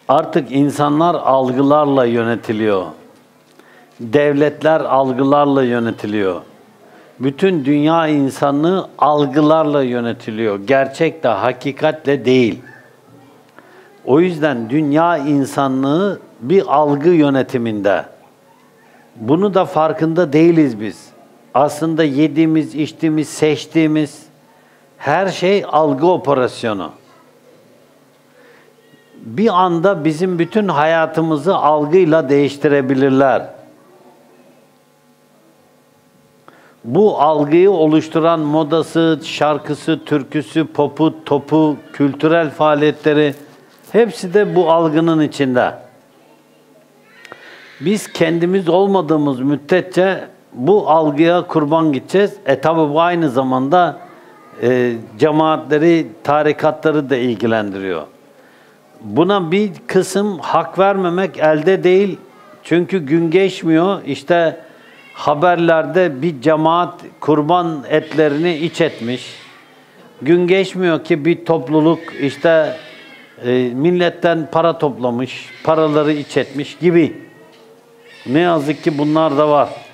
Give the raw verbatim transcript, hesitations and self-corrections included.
Artık insanlar algılarla yönetiliyor. Devletler algılarla yönetiliyor. Bütün dünya insanlığı algılarla yönetiliyor. Gerçekle, hakikatle değil. O yüzden dünya insanlığı bir algı yönetiminde. Bunu da farkında değiliz biz. Aslında yediğimiz, içtiğimiz, seçtiğimiz her şey algı operasyonu. Bir anda bizim bütün hayatımızı algıyla değiştirebilirler. Bu algıyı oluşturan modası, şarkısı, türküsü, popu, topu, kültürel faaliyetleri hepsi de bu algının içinde. Biz kendimiz olmadığımız müddetçe bu algıya kurban gideceğiz. E tabi bu aynı zamanda e, cemaatleri, tarikatları da ilgilendiriyor. Buna bir kısım hak vermemek elde değil. Çünkü gün geçmiyor. İşte haberlerde bir cemaat kurban etlerini iç etmiş. Gün geçmiyor ki bir topluluk işte e, milletten para toplamış, paraları iç etmiş gibi. Ne yazık ki bunlar da var.